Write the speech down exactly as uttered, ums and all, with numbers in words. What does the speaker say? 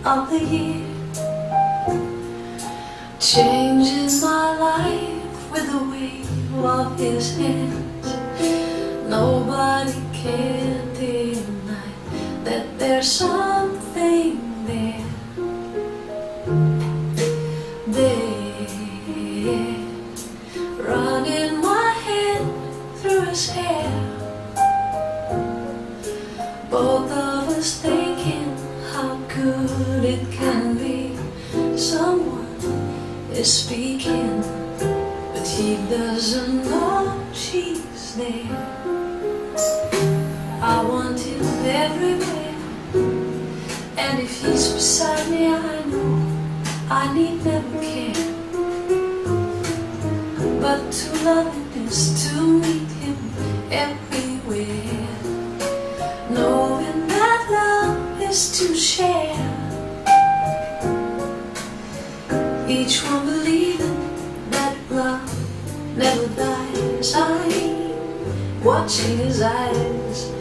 of the year, changing my life with the wave of his hands. Nobody can deny that there's something there. There, running my hand through his hair, both of us thinking how good it can be. Someone is speaking, but he doesn't know she's there. I want him everywhere, and if he's beside me, I know I need never care. But to love him is to meet him everywhere, knowing that love is to share. Each one believing that love never dies. I'm watching his eyes